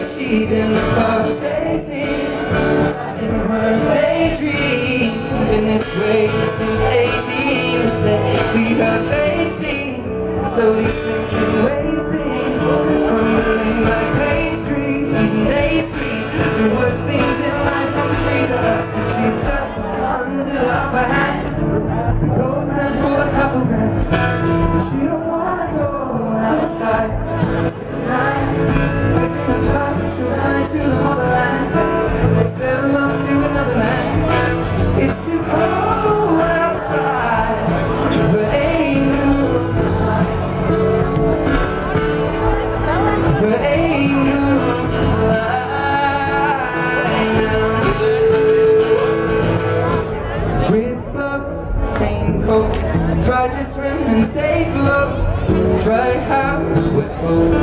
she's in the club, 18, stuck in her daydream. Been this way since 18, but lately her face seems slowly sinking, wasting, crumbling like pastries, and they scream the worst things in life come free to us, 'cause she's just under the upper hand. The goes meant for a couple grams, but she don't wanna go outside tonight, 'cause in the club she'll fly to the motherland, settle up to another man. It's too cold outside for angels to fly, for angels to fly now. Ripped gloves, raincoat, tried to swim and stay afloat, dry house with cold,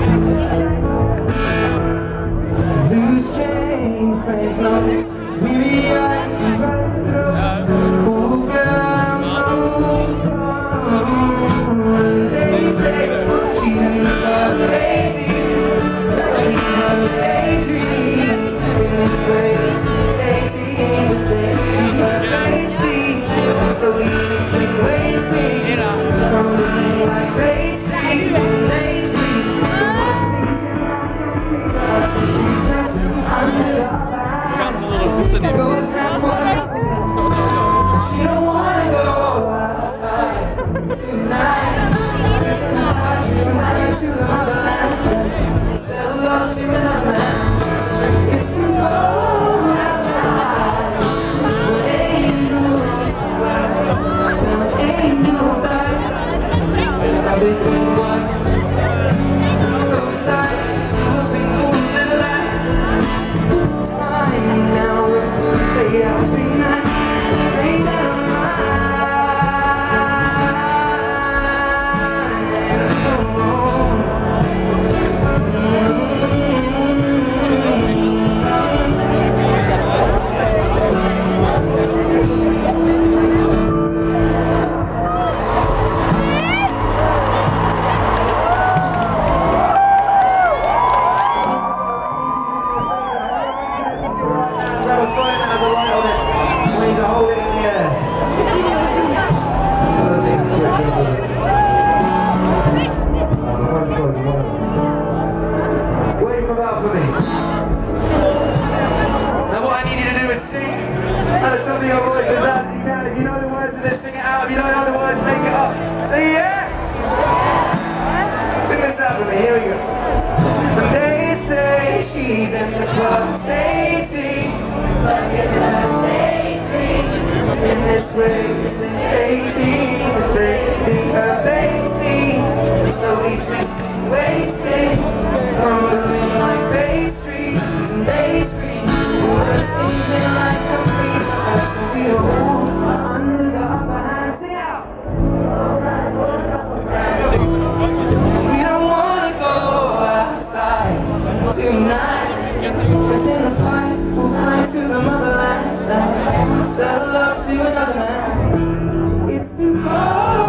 loose change, bank notes, weary-eyed and dry throat, cool girl, moved on. They say she's in the club, 18, stuck in her daydream. Been this way since 18, but they leave her face slowly sinking, wasting, crumbling like pastries, and they scream the worst things in life come free to us, 'cause she's just under the upper hand. Goes down for a couple minutes, and she don't wanna go outside tonight, 'cause in the park she'll fly to the motherland, settle up to another man. It's too cold outside for angels to fly, now angel die. I've been in one closed eyes, hoping for a better life. This time now we'll play out tonight, straight down the grab a phone that has a light on it. I need to hold it in the air. It doesn't even switch on, does it? The phone's frozen, wave them about for me. Now what I need you to do is sing at the top of your voice as loud as you can. If you know the words of this, sing it out. If you don't know the words, make it up. Say yeah! Sing this out for me, here we go. And they say she's in the club, 18, in this way since 18, but lately her face seems slowly sinking, wasting, crumbling like pastries, and they scream the worst things in life come free to us, and we are all under the upper hand. Sing out! We don't wanna go outside tonight, 'cause in the pipe we'll fly to the motherland, settle up to another man. It's too cold